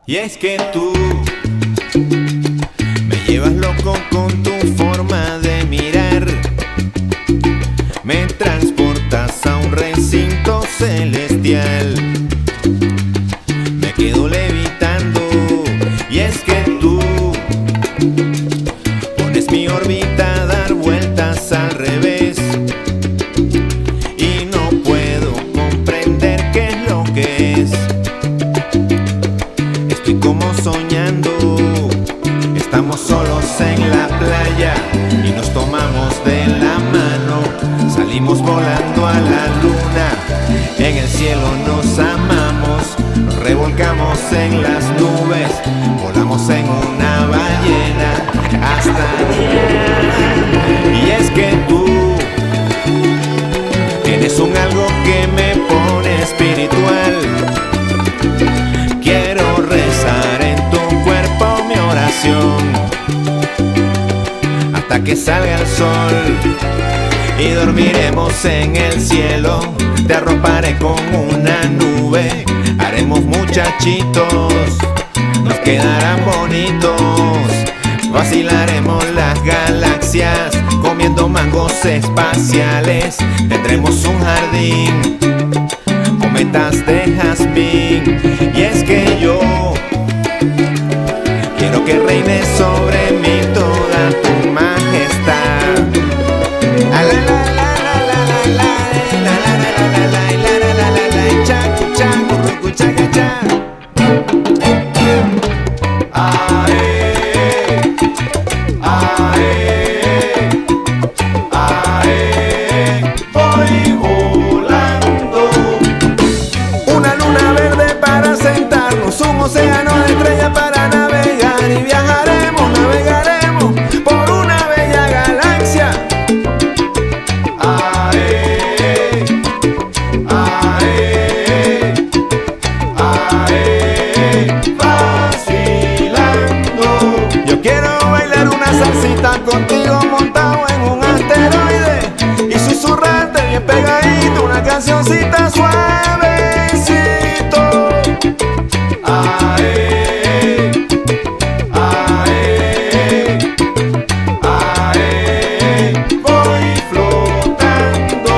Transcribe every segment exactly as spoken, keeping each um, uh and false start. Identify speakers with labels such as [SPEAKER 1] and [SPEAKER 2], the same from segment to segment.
[SPEAKER 1] Y es que tú me llevas loco con tu forma de mirar, me transportas a un recinto celestial, me quedo levitando. Y es que tú pones mi órbita a dar vueltas al revés y no puedo comprender qué es lo que es. Estoy como soñando, estamos solos en la playa y nos tomamos de la mano, salimos volando a la luna, en el cielo nos amamos, nos revolcamos en las nubes, volamos en una ballena hasta allá. Y es que tú tienes un algo que me pone espiritual. Quiero rezar en tu cuerpo mi oración hasta que salga el sol y dormiremos en el cielo. Te arroparé con una nube, haremos muchachitos, nos quedarán bonitos, vacilaremos las galaxias comiendo mangos espaciales, tendremos un jardín, cometas de jazmín. Y es que yo quiero que reine sobre mí toda tu majestad. A la la la la la la la la la la la la la la la cha cha cha cha cha. Ae, ae, ae, voy volando. Una luna verde para sentarnos, un océano de estrellas para navegar y viajaremos, navegaremos por una bella galaxia. Ae, ae, ae, vacilando. Yo quiero bailar una salsita contigo montado en un asteroide y susurrarte bien pegadito una cancioncita suavecito. Ae, ae, ae, voy flotando.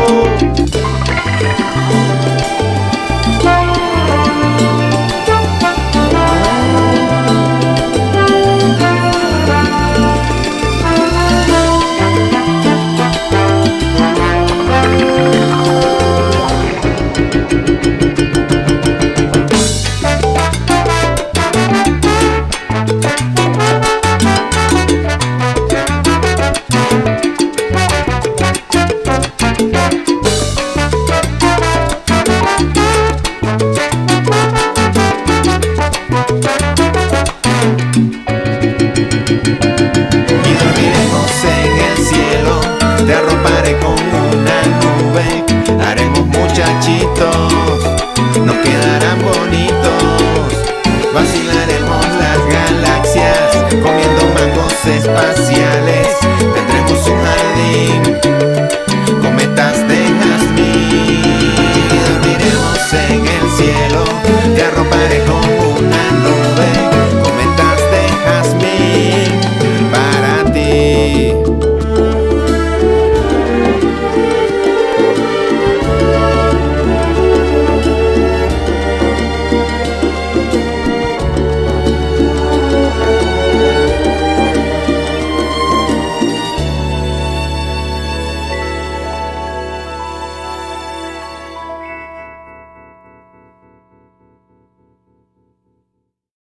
[SPEAKER 1] Te arroparé con una nube, haremos muchachitos, nos quedarán bonitos, vacíos.